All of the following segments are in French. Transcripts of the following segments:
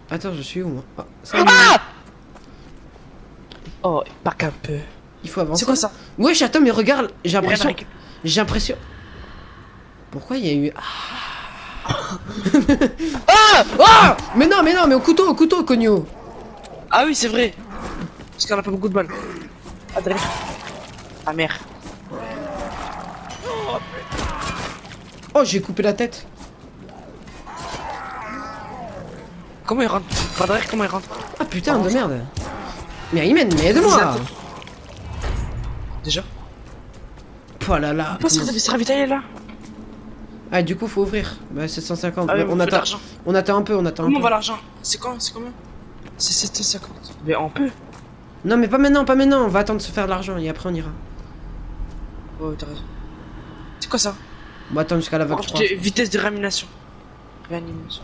Attends, je suis où moi? Ah, Ah oh, pas qu'un peu. Il faut avancer. C'est quoi ça? Wesh, attends, mais regarde, j'ai l'impression. Rien J'ai l'impression. Pourquoi il y a eu. Ah Ah mais non, mais au couteau, Cogno. Ah oui, c'est vrai. Parce qu'on a pas beaucoup de balles. Ah, derrière. Ah merde. Oh, j'ai coupé la tête. Comment il rentre? Pas derrière, comment il rentre? Ah putain de merde. Mais Aymen, mais aide-moi. Déjà? Oh là là. Pourquoi ça s'est ravitaillé là? Ah, du coup, faut ouvrir. Bah, 750. Ah oui, on attend. On attend un peu, Comment va l'argent? C'est quand? C'est combien? C'est 750. Mais on peut? Non, mais pas maintenant, pas maintenant. On va attendre de se faire de l'argent et après on ira. Oh, t'as raison. C'est quoi ça? On va attendre jusqu'à la vague 3. Vitesse de réanimation. Réanimation.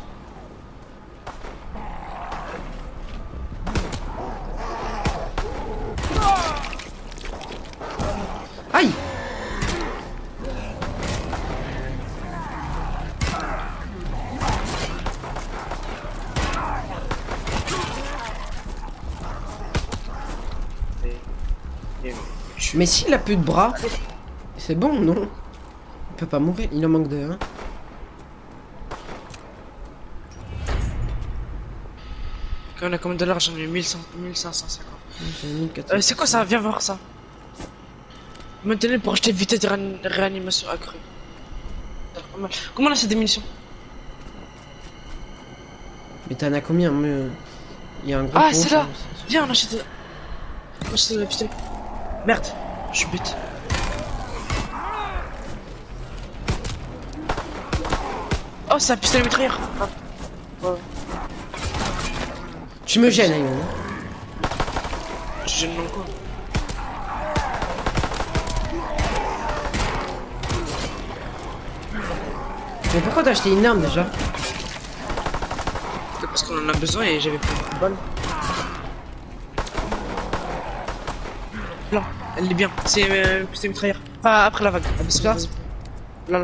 Aïe! Mais s'il a plus de bras, c'est bon, non? Il peut pas mourir, il en manque deux, hein. Quand on a combien de dollars? J'en ai 1550. J'ai 1400. C'est quoi ça? Viens voir ça. Maintenant pour acheter vitesse de réanimation accrue. Comment on achète des munitions? Mais t'en as combien? Il y a un gros. Ah, c'est là! Viens, on achète. On achète la pistolet. Merde, je suis bête. Oh, c'est un pistolet mitrailleur. Ah. Ouais. Tu me gênes, Ayman. Je gêne mon quoi? Mais pourquoi t'as acheté une arme déjà? Parce qu'on en a besoin et j'avais plus de balles. Là, elle est bien. C'est pistolet mitrailleur. Pas après la vague. Ah, c'est ça. Là.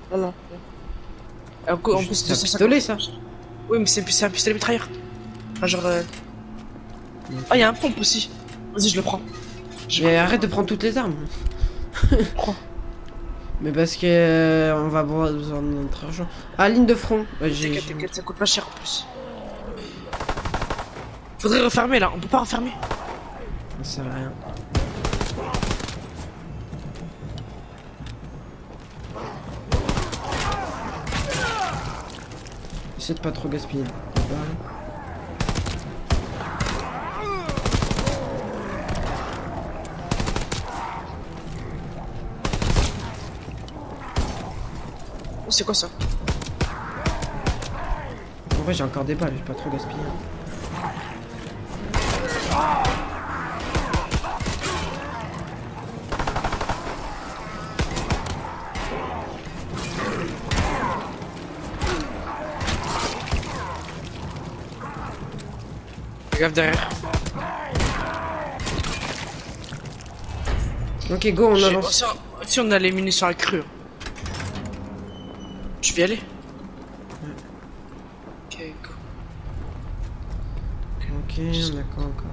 En plus, C'est un pistolet ça? Oui, mais c'est un pistolet mitrailleur. Enfin, genre. Ah, il y a un pompe aussi. Vas-y, je le prends. Mais arrête de prendre toutes les armes. Prends. Mais parce que on va avoir besoin de notre argent. Ah, ligne de front. Ouais, T'inquiète, ça coûte pas cher en plus. Faudrait refermer là, on peut pas refermer. Ça sert à rien. Essaie de pas trop gaspiller. Oh, c'est quoi ça? En vrai, j'ai encore des balles, j'ai pas trop gaspillé. Fais gaffe derrière. Ok, go, on avance. Si on a les munitions accrues. Je vais y aller. Ok, go. Ok, d'accord, encore.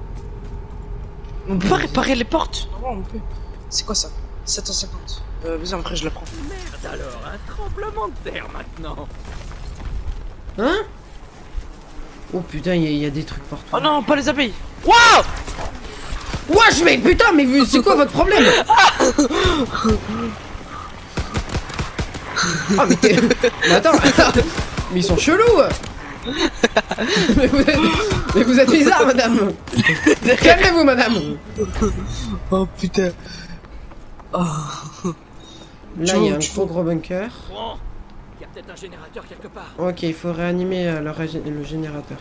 On peut pas réparer les portes? Non, on peut. C'est quoi ça? 750. Vas-y, après je la prends. Merde alors, un tremblement de terre maintenant. Hein? Oh putain, il y a des trucs partout. Oh non, pas les abeilles. Waouh! Wesh, mais putain, mais c'est quoi votre problème? Ah, mais attends, mais ils sont chelous. mais vous êtes bizarre, madame. Calmez-vous, madame. Oh putain. Oh. Là, il y a un gros bunker. Bon, il y a peut-être un générateur quelque part. Ok, il faut réanimer le générateur.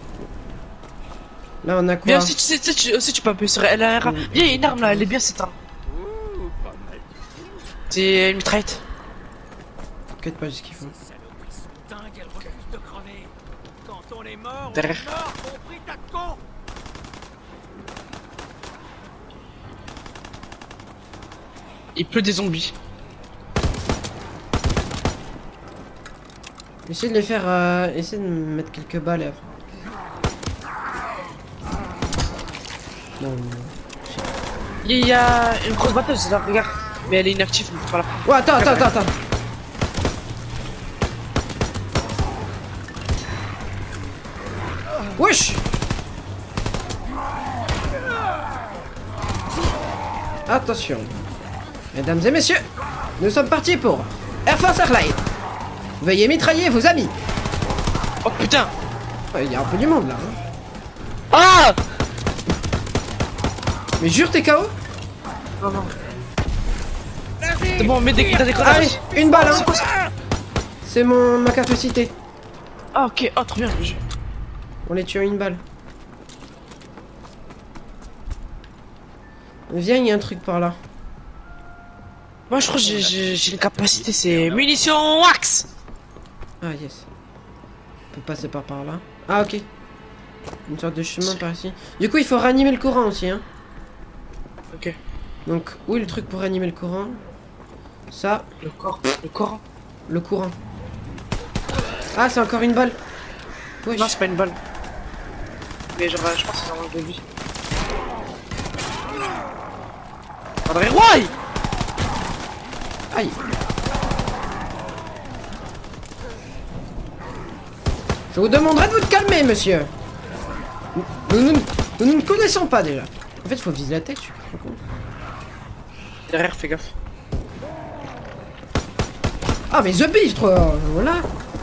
Là, on a quoi? Viens, si tu peux appuyer sur LR. Viens, il y a une arme là, elle est bien cette arme. Ouh, pas mal. C'est une mitraillette. T'inquiète pas, j'ai ce qu'il faut. Ces saloperies sont dingues, elles refusent de crever. Quand on est mort, Derrière. on est mort, compris ta con. Il pleut des zombies. Essayez de les faire. Essayez de me mettre quelques balles et après. Non. Il y a une grosse batteuse là, regarde. Mais elle est inactive, on peut pas la prendre. Ouais, attends. Wesh. Attention. Mesdames et messieurs, nous sommes partis pour Air Force Airlines. Veuillez mitrailler vos amis. Oh putain. Il y a un peu du monde là. Hein. Ah. Mais jure t'es KO. Non. C'est bon, mets des grenades. Allez, une balle hein. C'est quoi ça? C'est ma capacité. Ah ok, oh trop bien le jeu. On les tue à une balle. Viens, il y a un truc par là. Moi je crois que j'ai une capacité, c'est munitions wax. Ah yes. On peut passer par là. Ah ok. Une sorte de chemin par ici. Du coup il faut ranimer le courant aussi hein. Ok. Donc où est le truc pour ranimer le courant? Ça. Le courant. Le courant. Ah c'est encore une balle. Wesh. Non c'est pas une balle. Mais genre je pense que c'est vraiment de vie. André Roy. Aïe. Je vous demanderai de vous calmer, monsieur. Nous ne connaissons pas déjà. En fait, il faut viser la tête, je suis trop con. Derrière, fais gaffe. Ah, mais The Beast, voilà.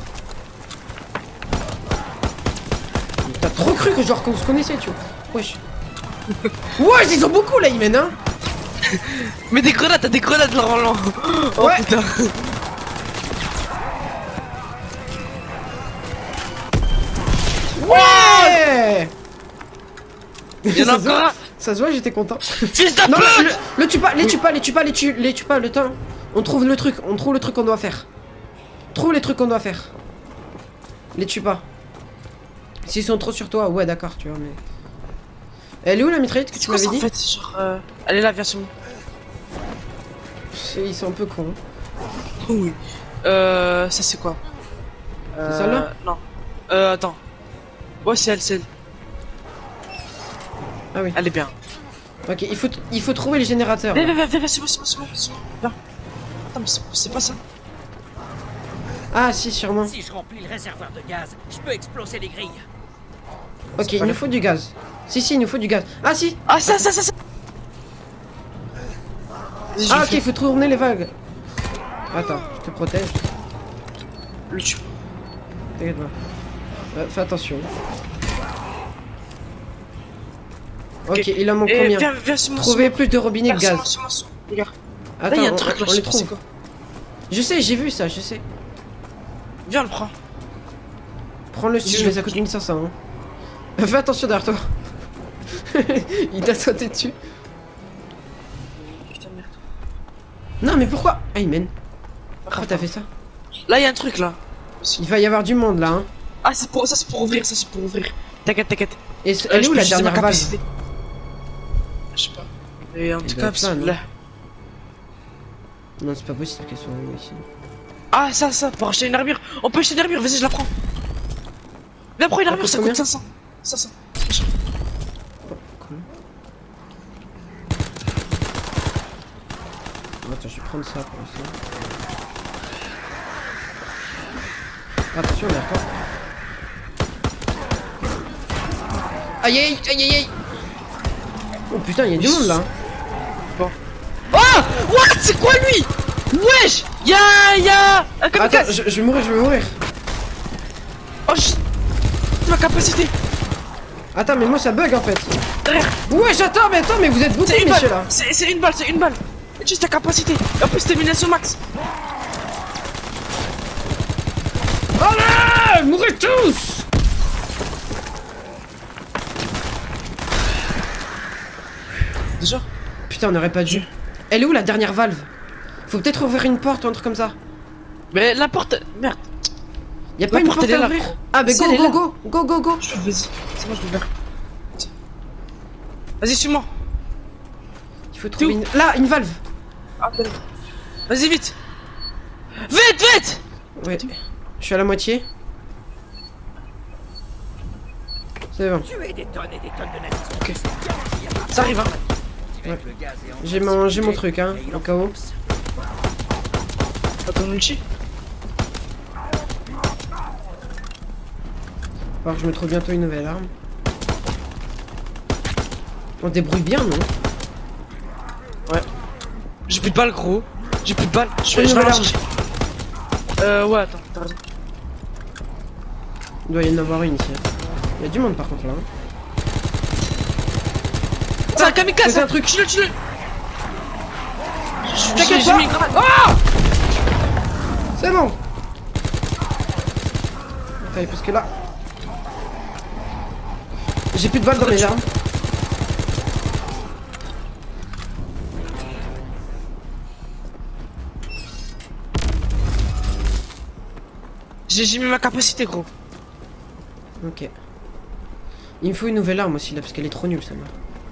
T'as trop cru que genre qu'on se connaissait, tu vois. Wesh. Wesh, ils ont beaucoup là, ils mènent, hein. Mais des grenades, t'as des grenades là, Roland. Oh ouais. Putain. Ouais. Il y en a encore un. Ça se voit, j'étais content. Fils de Non, pute. le tue pas, les tue pas, le temps. On trouve le truc qu'on doit faire. Trouve les trucs qu'on doit faire. Les tue pas. S'ils sont trop sur toi, ouais d'accord, tu vois, mais... Elle est où la mitraillette que tu m'avais dit? En fait, genre, elle est là, viens sur moi. Ils sont un peu cons. Oui. Ça c'est quoi? C'est celle-là? Non. Attends. Ouais, c'est elle. Ah oui. Elle est bien. Ok, il faut trouver les générateurs. Viens, c'est moi. Viens. Attends, mais c'est pas ça. Ah si, sûrement. Si je remplis le réservoir de gaz, je peux exploser les grilles. Ok, il nous faut du gaz. Si, il nous faut du gaz. Ah si. Ah ça. Ah ok, il faut tourner les vagues. Attends, je te protège. Le tue. T'inquiète pas. Fais attention. Ok, il en manque combien? Viens sur moi. Trouver plus de robinets de gaz. Sur moi. Regarde. Attends, là, y a un truc, là, on les trouve. Je sais, j'ai vu ça, je sais. Viens, le prends. Prends-le dessus, mais ça coûte 1500. Hein. Fais attention derrière toi. Il t'a sauté dessus. Putain, merde. Non, mais pourquoi? Ah, il mène. Pourquoi t'as fait ça? Là, il y a un truc là. Il va y avoir du monde là. Hein. Ah, c'est pour ouvrir, T'inquiète. Et elle est où la dernière valve? Je sais pas. Et en tout doit cas, être là, non là. Non, c'est pas possible qu'elle soit ici. Ah, ça, pour acheter une armure. On peut acheter une armure, vas-y, je la prends. Viens, prends une armure, ça coûte 500. 500. Cool. Attends, je vais prendre ça pour l'instant. Attention, d'accord. Aïe. Oh putain, il y a du monde là. Bon. Oh, what? C'est quoi lui? Wesh! Y'a un kamikaze. Attends, je vais mourir. Oh, ma capacité. Attends, mais moi ça bug en fait. Derrière. Ouais, j'attends, mais vous êtes beaucoup, messieurs là. C'est une balle. Juste ta capacité. En plus, t'es miné au max. Allez, mourrez tous. Déjà? Putain, on aurait pas dû. Elle est où la dernière valve? Faut peut-être ouvrir une porte ou un truc comme ça. Mais la porte... Merde. Y'a pas une porte à ouvrir? Ah bah go. Vas-y, c'est moi je vais faire. Vas-y, suis-moi. Il faut trouver une... Là, une valve. Ah, vas-y, vite. Vite. Ouais, je suis à la moitié. C'est bon. Tuer des tonnes et des tonnes de nazis. Ok. Ça arrive, hein. Ouais. J'ai mon truc, hein, au cas où. T'as ton ulti? Alors que je me trouve bientôt une nouvelle arme. On se débrouille bien, non? Ouais. J'ai plus de balles, gros. J'ai plus de balles. Je Une vais nouvelle la arme. chercher. Ouais, attends, t'as raison. Il doit y en avoir une ici. Il y a du monde par contre là. Hein. C'est un kamikaze! c'est un hein. truc. Tue-le! T'inquiète J'ai pas. mis une grenade. Ah, c'est bon. Allez, parce que là, j'ai plus de balles dans mes armes. J'ai mis ma capacité, gros. Ok. Il me faut une nouvelle arme aussi là parce qu'elle est trop nulle celle-là.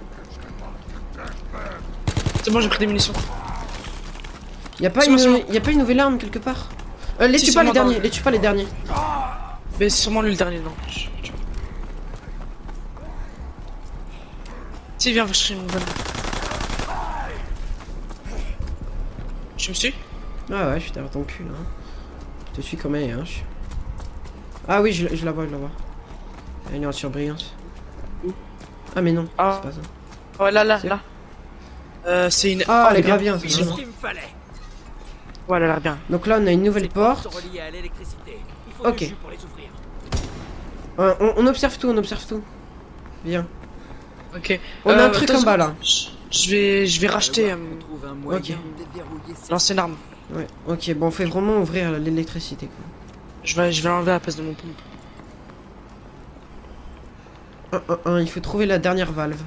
C'est bon, j'ai pris des munitions. Y a pas une nouvelle arme quelque part? Les Si, tue pas les sûrement derniers, dans- les tue pas les derniers. Mais c'est sûrement lui le dernier, non. Si, viens, je chercher une bonne. Tu me suis? Ah ouais, je suis derrière ton cul là. Je te suis comme elle, hein. Ah oui, je la vois, je la vois. Elle est en surbrillance. Où? Ah mais non, Ah. c'est pas ça. Ouais, là, C'est- là. C'est une. Ah, elle est bien. grave bien, c'est C'est bon. ce qu'il me fallait. Ouais, elle a l'air bien. Donc là on a une nouvelle Ces portes porte. sont reliées à l'électricité. Il faut Ok. du jus pour les ouvrir. On observe tout, on observe tout. Bien. Ok. On a un truc attends, en bas là. Je vais racheter On trouve un moyen ok. de déverrouiller ces l'ancienne arme. Ouais, ok, bon, on fait vraiment ouvrir l'électricité quoi. Je vais l'enlever à la place de mon pompe. Il faut trouver la dernière valve.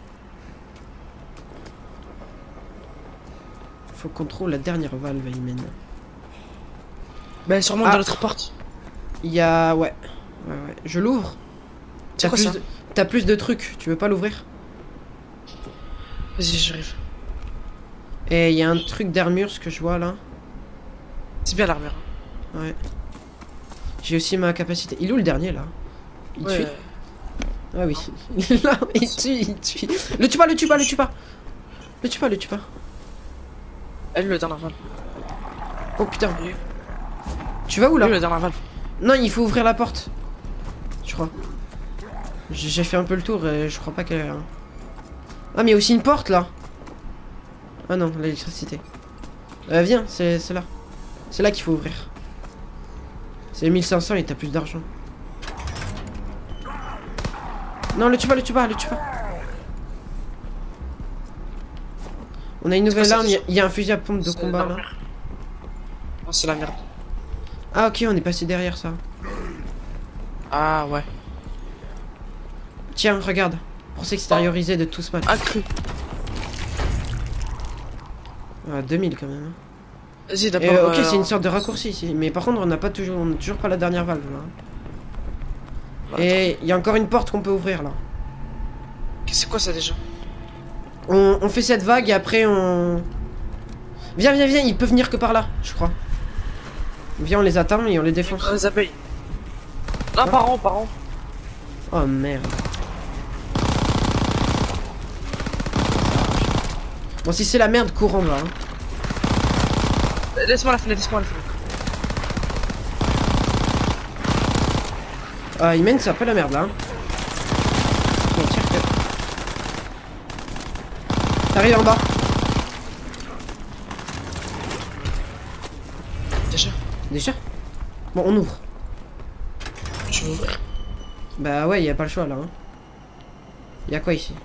Faut qu'on trouve la dernière valve, Aymen. Bah, sûrement Ah. dans l'autre porte. Il y a... Ouais. Ouais. Je l'ouvre. C'est quoi ça? T'as plus de trucs, tu veux pas l'ouvrir? Vas-y, j'arrive. Et il y a un truc d'armure, ce que je vois là. C'est bien l'armure. Ouais. J'ai aussi ma capacité. Il est où le dernier là? Il Ouais. tue? Ah oui. Il est là, il tue. Le tue pas, le tue pas, le tue pas. Le tue pas, le tue pas. Elle, le dernier valve. Oh putain. Tu vas où là? Lui, le dernier valve. Non, il faut ouvrir la porte. Je crois. J'ai fait un peu le tour et je crois pas qu'elle est là. Ah, mais il y a aussi une porte là. Ah non, l'électricité. Viens, c'est là. C'est là qu'il faut ouvrir. C'est 1500 et t'as plus d'argent. Non, le tue pas, le tue pas, le tue pas. On a une nouvelle quoi, arme, c'est- il y a un fusil à pompe de C'est combat là. l'armure. Non, c'est la merde. Ah ok, on est passé derrière ça. Ah ouais. Tiens, regarde. Pour s'extérioriser de tout ce mal. Accru. Ah, 2000 quand même. Hein. Vas-y, Et, d'abord. ok, c'est une sorte de raccourci ici. Mais par contre, on n'a toujours pas la dernière valve là. Et il y a encore une porte qu'on peut ouvrir là. C'est quoi ça déjà? On fait cette vague et après on... Viens, il peut venir que par là, je crois. Viens, on les atteint et on les défonce. Les abeilles. Là, par an. Oh merde. Bon, si c'est la merde, cours en bas. Hein. Laisse-moi la fenêtre, laisse-moi la fenêtre. Ah, il mène, c'est un peu la merde là. Hein. Bon, tiens, t'arrives en bas. Déjà? Bon, on ouvre. Tu veux ouvrir? Bah ouais, y a pas le choix là. Hein. Y a quoi ici?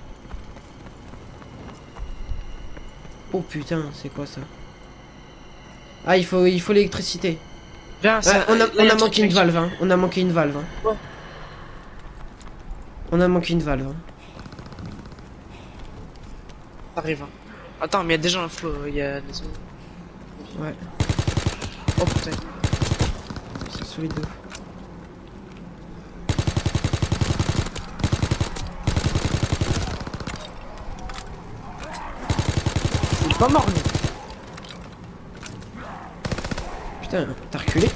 Oh putain, c'est quoi ça? Ah, il faut l'électricité. Viens, Ouais, on y a un truc manqué une mec. valve, hein. On a manqué une valve. Hein. Ouais. On a manqué une valve. Hein. Ça arrive. Hein. Attends, mais il y a déjà un flow, il y a des zombies. Ouais, Oh putain. c'est solide de ouf. Il est pas mort, lui. Putain, t'as reculé?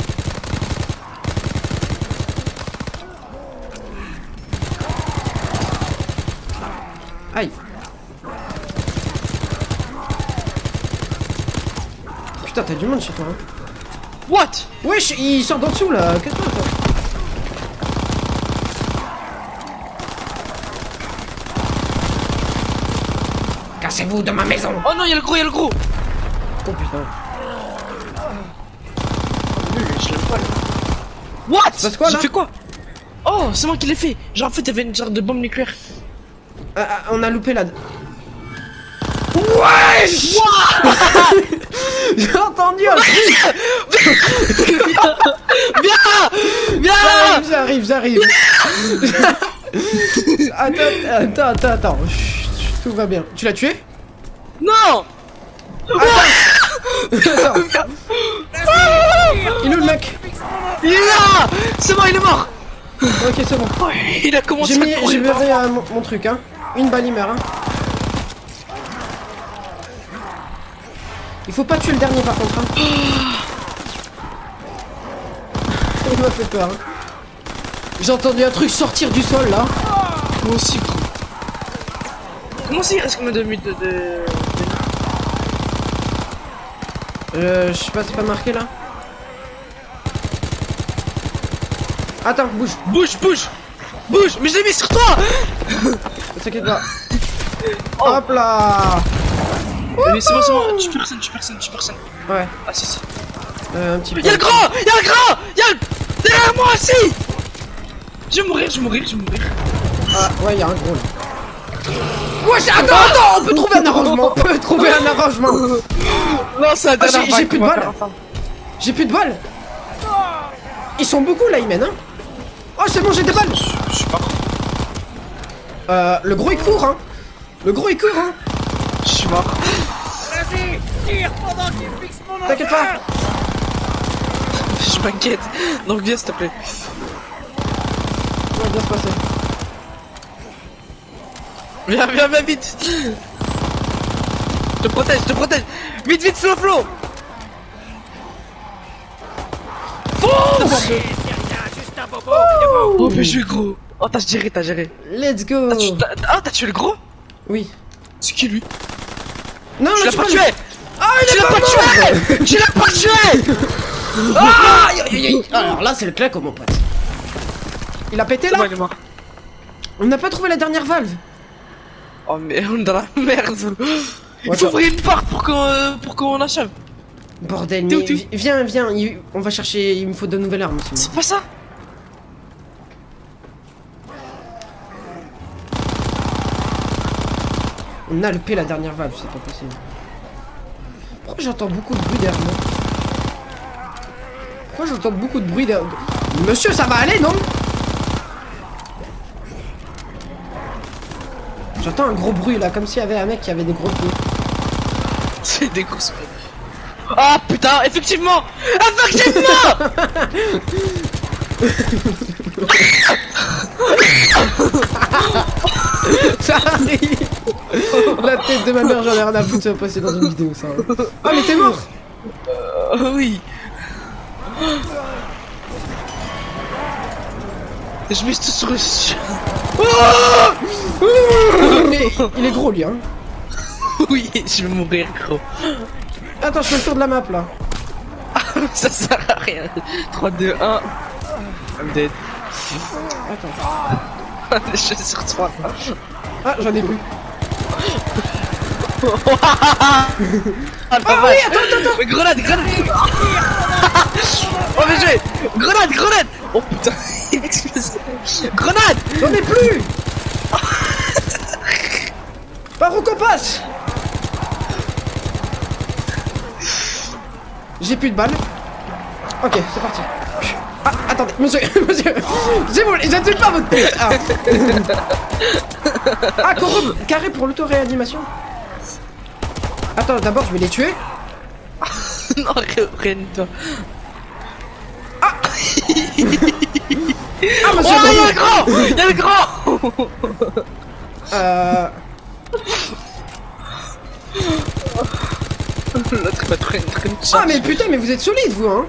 Aïe. Putain, t'as du monde chez toi, hein. What? Wesh, il sort d'en dessous, là. Qu'est-ce que toi? Cassez-vous de ma maison. Oh non, y'a le gros, y'a le gros. Oh putain. Je l'aime pas, là. What? passe quoi, là? J'ai fait quoi? Oh, c'est moi qui l'ai fait. Genre, en fait, y'avait une sorte de bombe nucléaire. On a loupé la... Wesh. J'ai entendu un truc. Viens. J'arrive. Attends. Chut, tout va bien. Tu l'as tué? Non. Attends. Il est où le mec? Il est là. C'est bon, il est mort. Ok, c'est bon. Oh, il a commencé à courir. J'ai verré mon truc, hein. Une balle, il meurt, hein. Il faut pas tuer le dernier par contre, hein. Il m'a fait peur, hein. J'ai entendu un truc sortir du sol, là. Moi aussi, gros. Comment ça, il reste combien de minutes Je sais pas, c'est pas marqué, là. Attends, bouge. Bouge. Mais je l'ai mis sur toi. Ne t'inquiète pas. Hop là. Mais c'est bon, tu personne. Ouais, Ah si. un petit peu. Y'a le grand. Derrière moi, si. Je vais mourir. Ah, ouais, y'a un gros, là. Wesh, attends, on peut trouver un arrangement. Non, c'est la dernière j'ai plus de balles. J'ai plus de balles. Ils sont beaucoup, là, ils mènent, hein. Oh, c'est bon, j'ai des balles. Je suis pas. Le gros, il court, hein. Je suis mort. Vas-y, tire pendant qu'il fixe mon enfant. T'inquiète pas. Je m'inquiète. Donc viens, s'il te plaît. Ça va bien se passer. Viens, vite. Je te protège. Vite, Flo. Fonce. C'est rien, juste un bobo. Oh, mais je suis gros. Oh, t'as géré. Let's go. T'as tué le gros? Oui. C'est qui lui? Non, Tu là, l'as pas tué. Ah, il Tu est l'as pas tué. Tu l'as pas tué. Ah, alors là, c'est le claque, mon pote. Il a pété, là. Il est mort. On n'a pas trouvé la dernière valve. Oh, mais on est dans la merde. Il faut Attends. ouvrir une porte pour qu'on achève. Bordel, T'es où, mais tu viens, on va chercher, il me faut de nouvelles armes. Sinon. C'est pas ça. On a loupé la dernière valve, c'est pas possible. Pourquoi j'entends beaucoup de bruit derrière moi? Monsieur, ça va aller, non? J'entends un gros bruit là, comme s'il y avait un mec qui avait des gros pieds. C'est des grosses. Ah putain, effectivement. Ça arrive. La tête de ma mère, j'en ai rien à foutre, ça va passer dans une vidéo ça. Ah mais t'es mort. Oui. Je mise tout sur le chien. Mais il est gros lui, hein. Oui, je vais mourir, gros. Attends, je fais le tour de la map là. Ça sert à rien. 3, 2, 1. I'm dead. Attends. Je suis sur 3. Ah, j'en ai plus. Ah oui, attends. Mais grenade. Oh mais joué. Grenade. Oh putain, il explose. Grenade. J'en ai plus. Par où qu'on passe? J'ai plus de balles. Ok, c'est parti. Ah, attendez, monsieur. C'est bon, j'attends pas votre pute. Ah, carré pour l'auto-réanimation. Attends, d'abord je vais les tuer. Non, rien de toi. Ah, Oh, monsieur. il y a le grand. L'autre va traîner. Ah mais putain, mais vous êtes solide vous, hein.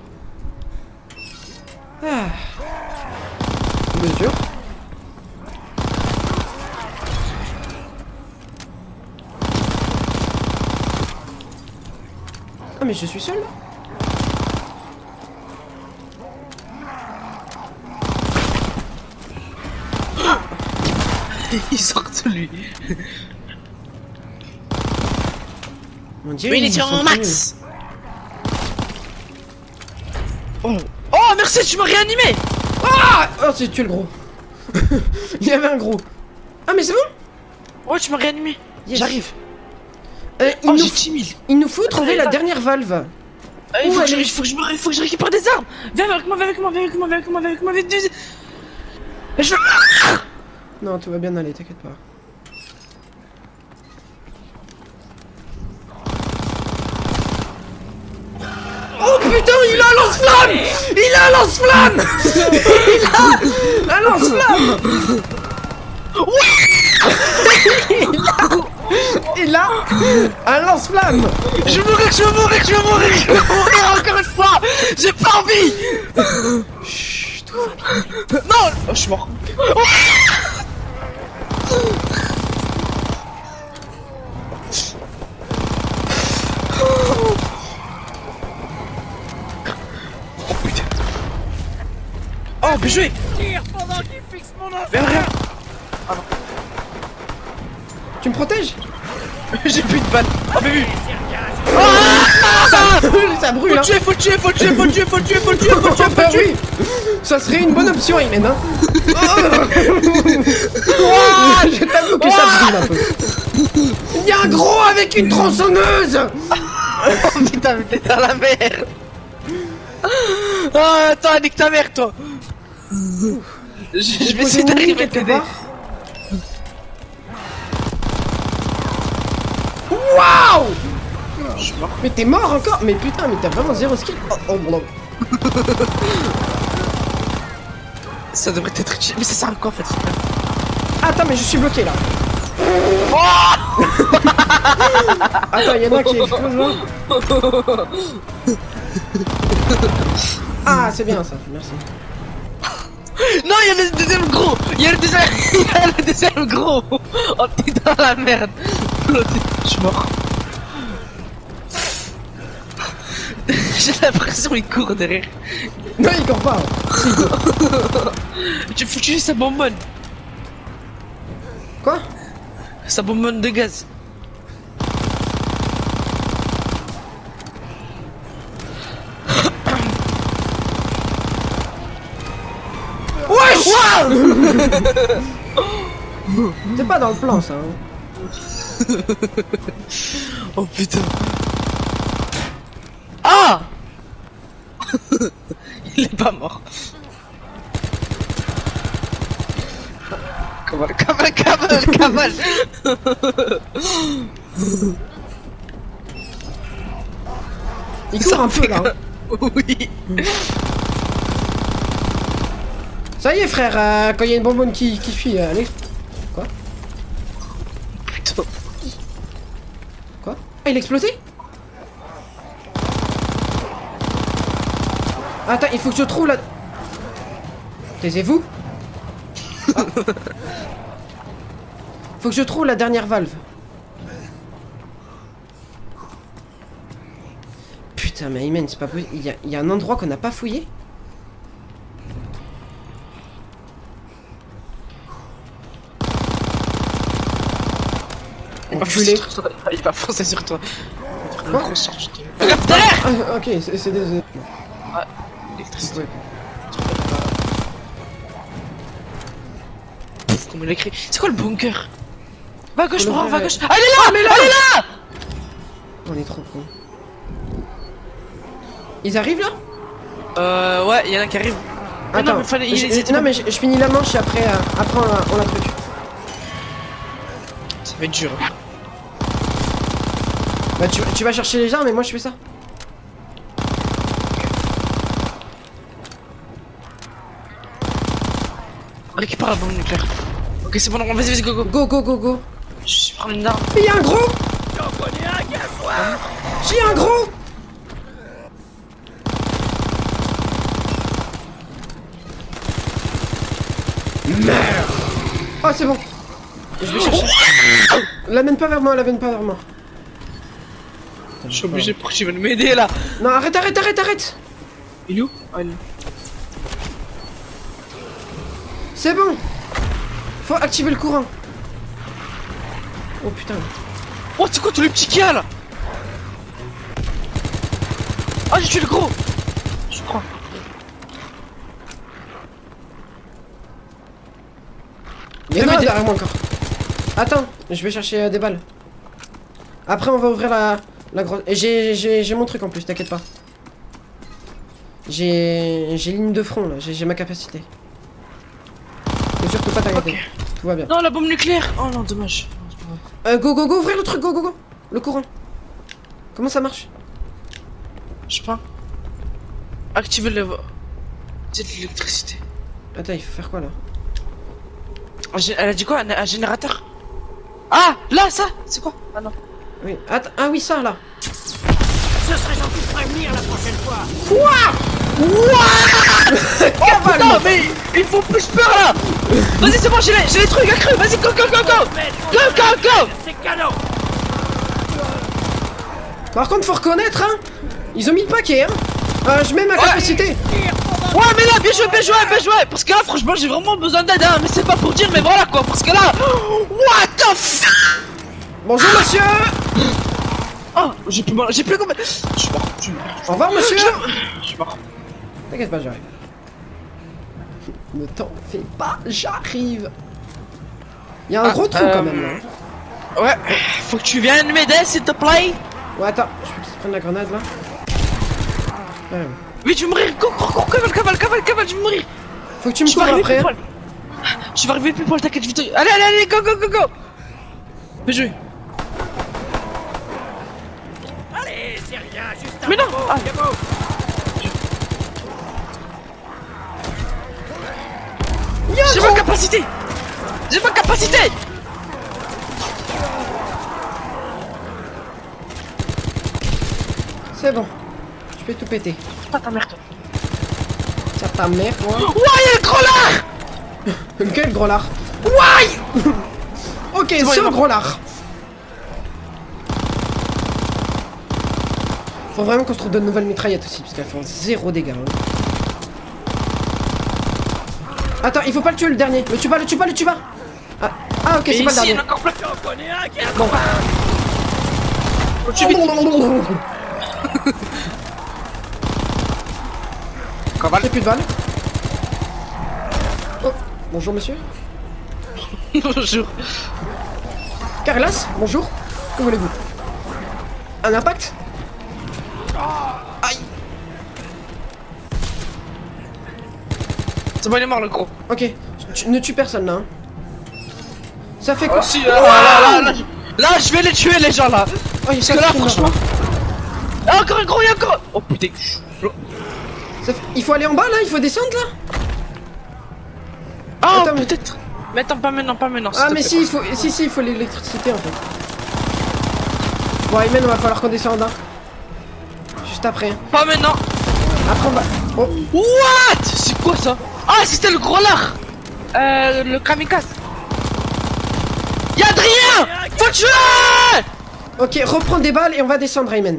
Mesure. Ah mais je suis seul là. Il sort de lui. Mon dieu, Mais il est ils sur sont mon connus. max. Oh. Oh merci, tu m'as réanimé. Ah oh, c'est tué le gros. Il y avait un gros. Ah mais c'est bon. Ouais, tu m'as réanimé. Yes. J'arrive. Il, Oh, nous... j'ai 10 000. il nous faut trouver la là. dernière valve. Il Où faut, elle est faut que je récupère des armes. Viens avec moi, viens avec moi, viens avec moi, viens avec moi, viens avec moi, viens avec moi. Je... Non, tout va bien aller, t'inquiète pas. Oh putain, il a un lance-flamme. Il a un lance-flamme. Il a un lance-flamme. Il a un lance-flamme. Je vais mourir, je vais mourir, je vais mourir, je vais mourir encore une fois. J'ai pas envie. Chut, tout va bien. Non, oh, je suis mort. Oh putain. Oh, bien joué. Tire pendant qu'il fixe mon enfant. Viens, rien. Tu me protèges? J'ai plus de balles. Oh, mais vu. Ça brûle, hein. Faut le tuer, faut le tuer, faut le tuer, faut le tuer, faut le tuer, faut le tuer, faut le tuer, faut Bah le tuer. oui. Ça serait une bonne option, Imen, hein. Je t'avoue que ça brûle un peu. Il y a un gros avec une tronçonneuse. Oh putain, mais t'es dans la merde. Oh, attends, nique ta mère, toi. Je vais essayer d'arriver à t'aider. Waouh! Je suis mort. Mais t'es mort encore? Mais putain, mais t'as vraiment zéro skill. Oh, oh bon. Ça devrait être utile. Mais ça sert à quoi en fait? Attends, mais je suis bloqué là. Attends, y'en a qui explosent là. Ah, c'est bien ça, merci. Non, il y a le deuxième gros. Il y a le deuxième, il y a le deuxième gros. Oh, t'es dans la merde. Je suis mort. J'ai l'impression qu'il court derrière. Non, il court pas. Si, il court. Tu faut tuer sa bonbonne. Quoi? Sa bonbonne de gaz. Wesh! C'est pas dans le plan ça. Hein. Oh putain. Ah! Il est pas mort. Cavale. Il court un peu là. Hein. Oui. Ça y est frère, quand il y a une bonbonne qui fuit, allez. Quoi? Putain. Quoi? Ah, il a explosé? Attends, il faut que je trouve la... Taisez-vous. Ah. Faut que je trouve la dernière valve. Putain, mais Ayman, c'est pas possible. Il y a un endroit qu'on n'a pas fouillé. Enculé. Il va foncer sur toi. Quoi? Grosse charge. Regarde derrière. Ah, ok, c'est désolé. Ah, l'électricité. Ouais. Pouf, comme il a écrit. C'est quoi le bunker? Va à gauche, Le bras, va à vrai- gauche. Elle est là, mais là elle est là. On est trop cons. Ils arrivent là? Ouais, il y en a qui arrivent. Mais Attends, non, mais fallait. non mais je finis la manche et après, après on la truc. Ça va être dur. Bah tu vas chercher les armes et moi je fais ça. Récupère la bombe nucléaire. Ok, c'est bon, vas-y, go, go. Go go go go. Je prends une arme. Mais y'a un gros! J'en connais un gars. J'ai un gros! Merde! Oh c'est bon. Je vais chercher. L'amène pas vers moi, l'amène pas vers moi. Je suis obligé pour que tu viennes m'aider là. Non, arrête, arrête, arrête, arrête. Il est où? Ah, il est où? C'est bon. Faut activer le courant. Oh putain. Oh, c'est quoi tous les petits qu'il y a là? Ah, j'ai tué le gros. Je crois. Il y en a un derrière moi encore. Attends, je vais chercher des balles. Après on va ouvrir la grosse... Et j'ai mon truc en plus, t'inquiète pas. J'ai ligne de front là, j'ai ma capacité. Faut surtout pas t'inquiéter. Okay. Tout va bien. Non, la bombe nucléaire. Oh non, dommage. Go go go, ouvrir le truc, go go go. Le courant. Comment ça marche? Je sais pas. Activer le... C'est de l'électricité. Attends, il faut faire quoi là? Elle a dit quoi? Un générateur? Ah, là, ça. C'est quoi? Ah non. Oui, attends, ah oui ça là. Ce serait gentil de prévenir la prochaine fois. Oh putain, mais il faut plus peur là. Vas-y, c'est bon, j'ai les trucs accrus. Vas-y, go go go go. Go go go. C'est cadeau. Par contre faut reconnaître hein. Ils ont mis le paquet hein. Je mets ma capacité. Ouais, mais là, bien joué, bien joué, bien joué. Parce que là, franchement, j'ai vraiment besoin d'aide, hein. Mais c'est pas pour dire, mais voilà quoi. Parce que là, what the fuck. Bonjour monsieur. Oh, j'ai plus combien. Je suis mort, je suis mort. Au revoir monsieur. Je suis mort. T'inquiète pas, j'arrive. Ne t'en fais pas, j'arrive. Il y a un gros trou quand même là. Ouais, faut que tu viennes m'aider s'il te plaît. Ouais, attends, je peux te prendre la grenade là. Ouais. Oui, tu veux mourir. Cours, cavale, je vais mourir. Faut que tu me cours après. Hein. Je vais arriver plus poil, t'inquiète, vite. Allez, go. Bien joué. Allez, c'est rien, juste un Mais non. robot, Ah. Diego. J'ai ma capacité. C'est bon. Je peux tout péter. Pas ta mère, toi. Ça ta mère, moi. Ouais, y'a le gros lard. Quel gros lard. Ouais. Ok, c'est un gros lard. Faut vraiment qu'on se trouve de nouvelles mitraillettes aussi, parce qu'elles font 0 dégâts. Hein. Attends, il faut pas le tuer le dernier. Le tue pas. Ah ok, c'est pas le dernier. J'en connais un qui a Bon. Tu vite. J'ai plus de balles. Oh, bonjour monsieur. Bonjour. Carlas, bonjour. Que voulez-vous? Un impact? Aïe. C'est bon, il est mort le gros. Ok, ne tue personne là. Hein. Ça fait quoi? Oh, si, là, je vais les tuer les gens là. Oh, il y a Parce que là, franchement. Ah, encore un gros, il y a encore. Oh putain. Il faut aller en bas là, il faut descendre là. Ah, attends, peut-être. Mais attends, pas maintenant. Ah, mais si, il faut l'électricité en fait. Bon, Ayman, on va falloir qu'on descende. Hein. Juste après. Hein. Pas maintenant. Après, on va. Oh. What? C'est quoi ça? Ah, c'était le gros lard. Le kamikaze. Y'a Adrien. Faut tuer. Ok, reprends des balles et on va descendre, Ayman.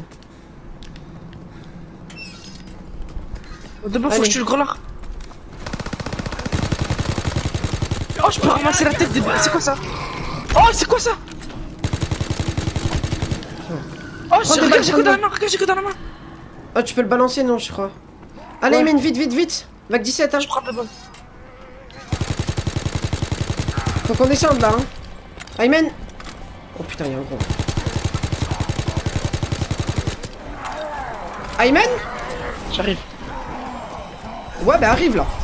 D'abord, faut que je tue le gros lard. Oh, je peux ramasser la tête des... C'est quoi ça? Oh, c'est quoi ça? Oh, regarde, j'ai que dans la main, Ah, tu peux le balancer, non, je crois. Allez, ouais. Ayman, vite. Vague 17, hein. Je prends la bonne. Faut qu'on descende là, hein. Ayman. Oh putain, il y a un gros. Ayman. J'arrive. Ouais, bah arrive là.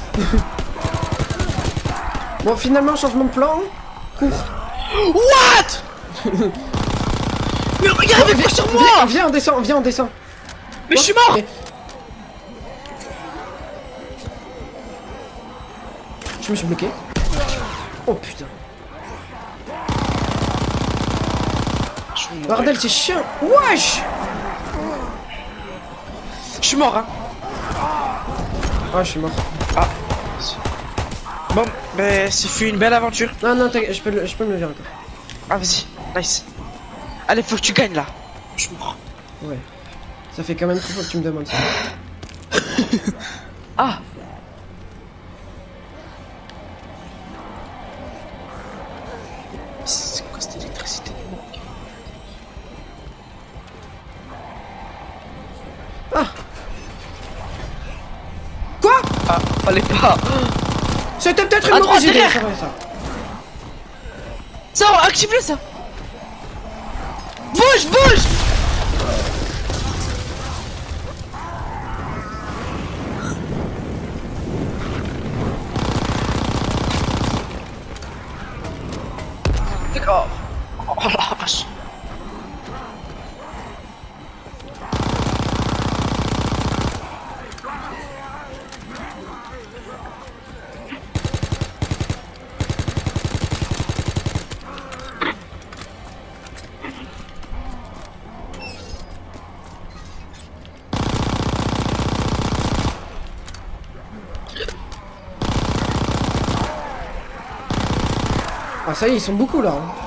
Bon, finalement, changement de plan. Cours. What? Mais regarde, il est sur moi. Viens, on descend. Mais je suis mort. Okay. Je me suis bloqué. Oh putain. Bordel, c'est chiant. Wesh. Je suis mort, hein. Ah, je suis mort. Ah. Bon, ben, c'est fut une belle aventure. Non, je peux me lever encore. Ah, vas-y, nice. Allez, faut que tu gagnes là. Je suis mort. Ouais. Ça fait quand même 3 fois que tu me demandes ça. Ah. C'est quoi cette électricité? Ah. Quoi? Ah, fallait pas. C'était peut-être une À mauvaise droite, idée, derrière. c'est vrai ça. Ça, active-le ça. Bouge, bouge. D'accord. Oh la vache. Ah ça y est, ils sont beaucoup là. Hein.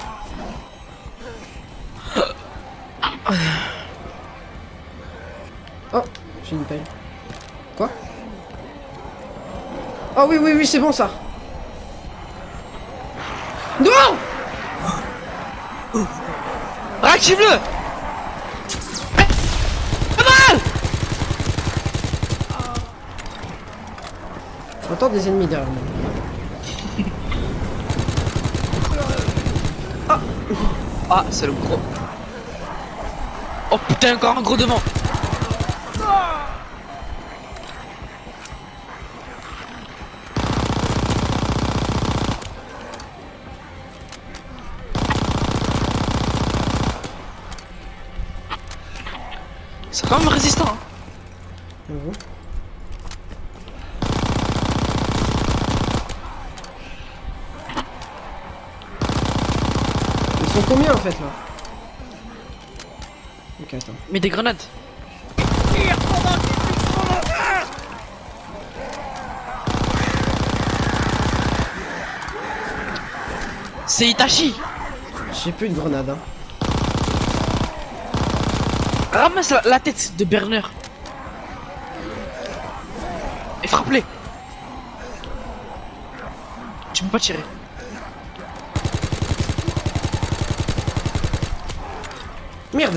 Oh, j'ai une pelle. Quoi? Oh oui, oui, oui, c'est bon ça. Non! Active-le. Pas mal. J'entends des ennemis derrière moi. Ah, c'est le gros. Oh putain, encore un gros devant. C'est quand même résistant. Hein. J'avoue. Ils sont combien en fait là? Ok, attends. Mais des grenades. C'est Itachi. J'ai plus de grenade. Hein. Ramasse la tête de Berner. Et frappe-les. Tu peux pas tirer. Merde!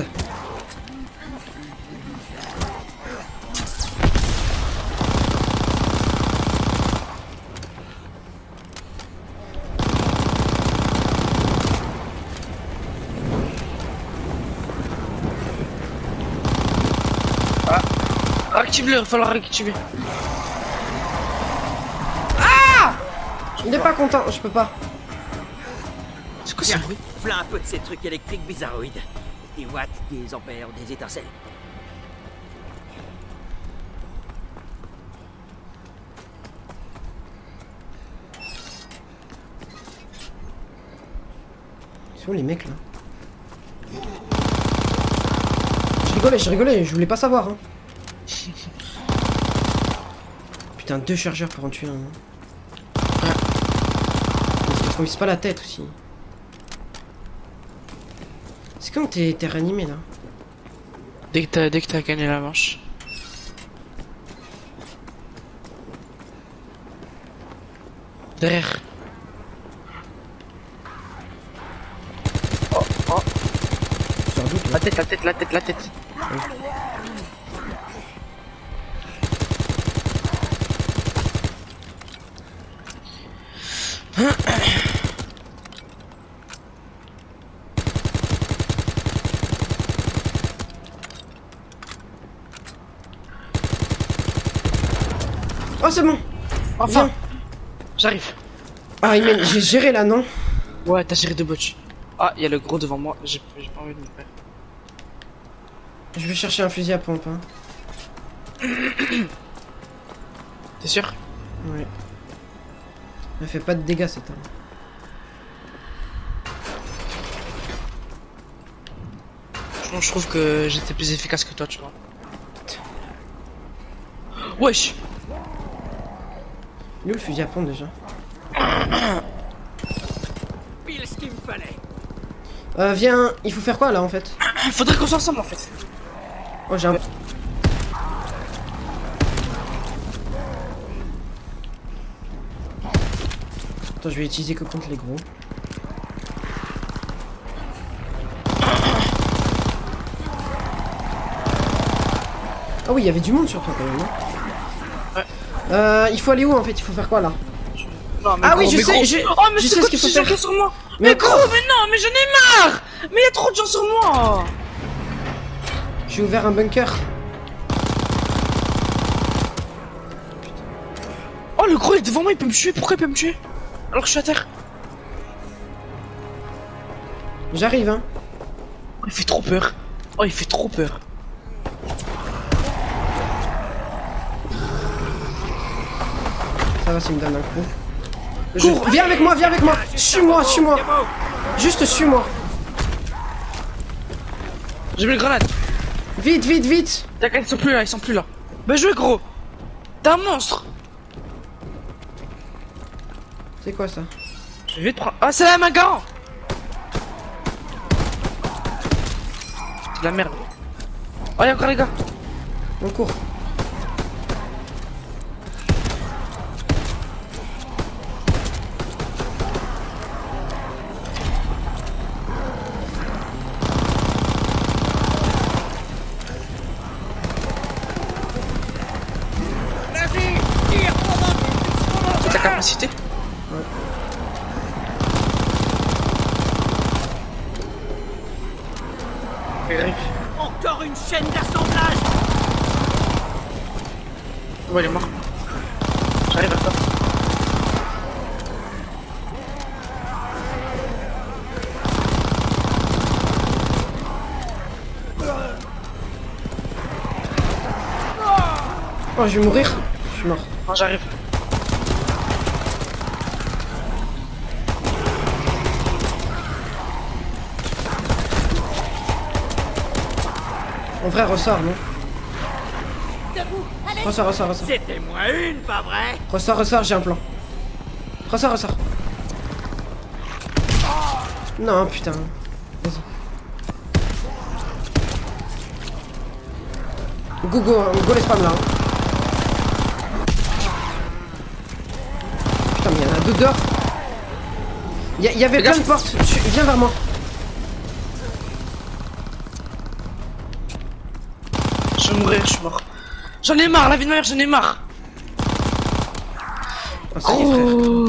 Active-le, il va falloir réactiver. Il est pas content, je peux pas. C'est quoi ce Tiens, bruit? plein un peu de ces trucs électriques bizarroïdes. Des watts, des ampères, des étincelles. Ils sont où les mecs là? Je rigolais, je voulais pas savoir. Hein. Putain, 2 chargeurs pour en tuer un. Ouais. Parce qu'on vise pas la tête aussi. C'est comme t'es réanimé là. Dès que t'as gagné la manche. Derrière. Oh, oh. Sans doute, La tête, la tête, la tête, la tête. Oh, c'est bon! Enfin, Viens. j'arrive. Ah, j'ai géré là, non? Ouais, t'as géré 2 botches. Ah, il y a le gros devant moi. J'ai pas envie de me faire. Je vais chercher un fusil à pompe. Hein. T'es sûr? Ouais. Elle fait pas de dégâts cette arme. Franchement, je trouve que j'étais plus efficace que toi, tu vois. Wesh! Il est où le fusil à pompe déjà? Pile ce qu'il me fallait. Viens, il faut faire quoi là en fait? Faudrait qu'on soit ensemble en fait. Oh, j'ai un. Attends, je vais utiliser que contre les gros. Ah oui, il y avait du monde sur toi quand même. Hein. Ouais. Il faut aller où en fait? Il faut faire quoi là? Non, mais Ah gros, oui, je mais sais, gros. je Oh, mais sais c'est ce quoi qu'il faut tu faire. sais sur moi? Mais Mais gros, encore mais non, mais j'en ai marre. Mais il y a trop de gens sur moi. J'ai ouvert un bunker. Oh, le gros il est devant moi, il peut me tuer. Pourquoi il peut me tuer? Alors que je suis à terre. J'arrive, hein. Oh, il fait trop peur. Oh, il fait trop peur. Ça va, s'il me donne un coup. Cours, viens avec moi, viens avec moi. Suis-moi, suis-moi. Juste suis-moi. J'ai mis le grenade. Vite, vite, vite. T'inquiète, ils sont plus là, ils sont plus là. Bah jouez gros. T'es un monstre. C'est quoi ça? Je vais te prendre. Ah, c'est la main garant. C'est de la merde. Oh, y'a encore les gars. On court. C'est ta capacité. Ouais. Encore une chaîne d'assemblage. Ouais, il est mort. J'arrive à toi. Oh, je vais mourir. Je suis mort. Non, j'arrive. En vrai, ressort, non? Debout, allez. Ressort, ressort, ressort. C'était moins une, pas vrai? Ressort, ressort, j'ai un plan. Ressort, ressort. Non, putain. Vas-y. Go, go, go les spams là. Putain, mais il y en a deux dehors. Il y avait plein de portes. Viens vers moi. Je vais mourir, je suis mort. J'en ai marre, la vie de ma mère, j'en ai marre. Oh, ça y est, frère.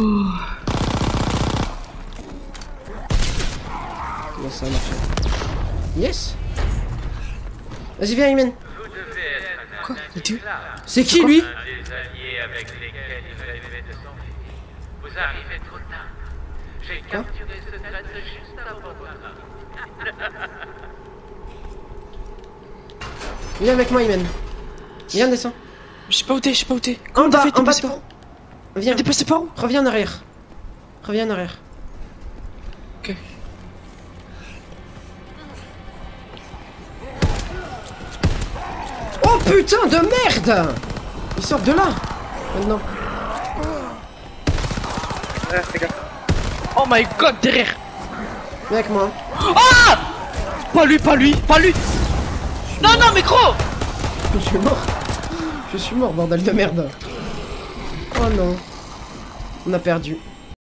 Comment ça a marché? Yes. Vas-y, viens, Imen. Quoi? Mais tu... C'est qui lui? Des alliés avec lesquels il rêvait de s'enfuir. Vous arrivez trop tard. J'ai capturé ce traître juste avant votre arrivée. Viens avec moi, Imen. Viens, descends. Je sais pas où t'es, je sais pas où t'es. En Comment t'as bas, fait? T'es en bas passé de par toi. où? Viens. T'es passé par où? Reviens en arrière. Reviens en arrière. Ok. Oh putain de merde! Ils sortent de là. Maintenant. Ouais, fais gaffe. Oh my god, derrière. Viens avec moi. Ah! Pas lui, pas lui, pas lui. Non, non, mais gros. Je suis mort. Je suis mort, bordel de merde. Oh non. On a perdu.